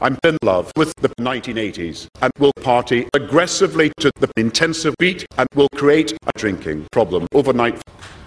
I'm in love with the 1980s and will party aggressively to the intensive beat and will create a drinking problem overnight.